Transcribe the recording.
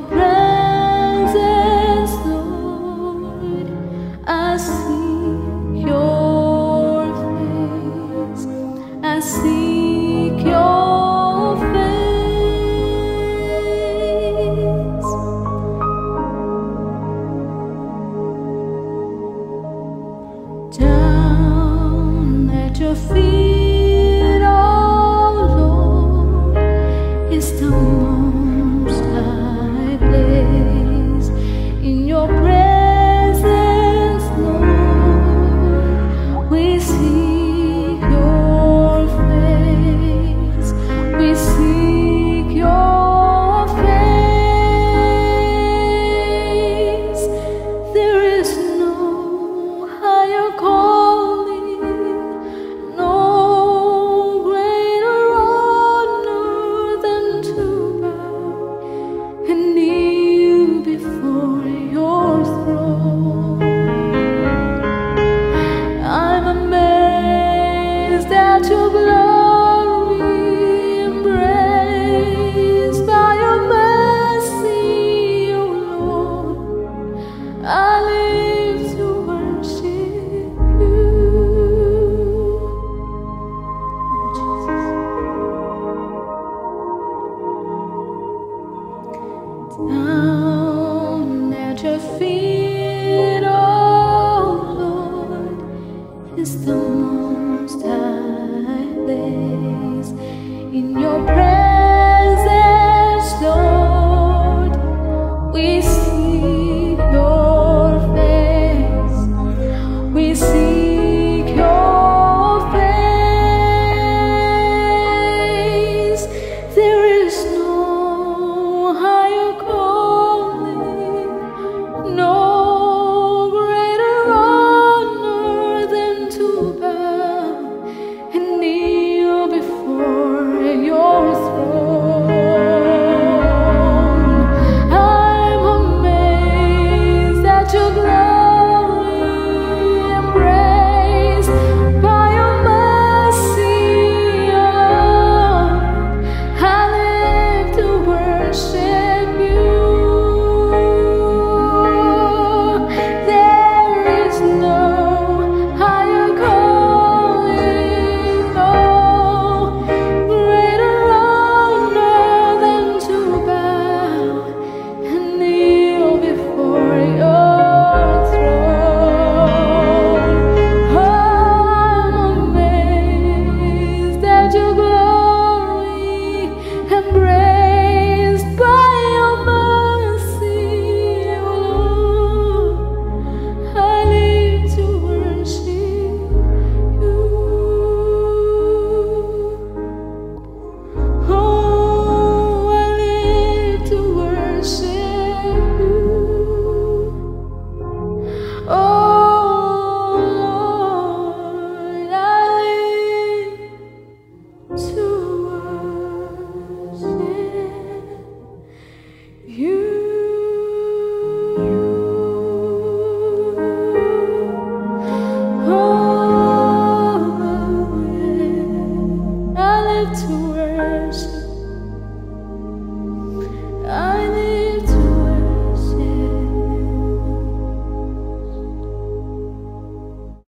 presence, Lord, I seek your face. I seek your face. Down at your feet, oh Lord, is the most high place. In your presence, Lord, we seek your face. We seek your face. There is no higher calling, no greater honor than to bow and kneel before your throne. I'm amazed at your glory, embraced by your mercy, O Lord. I live to worship you. Down at your feet, oh Lord, is the most high place. In your presence,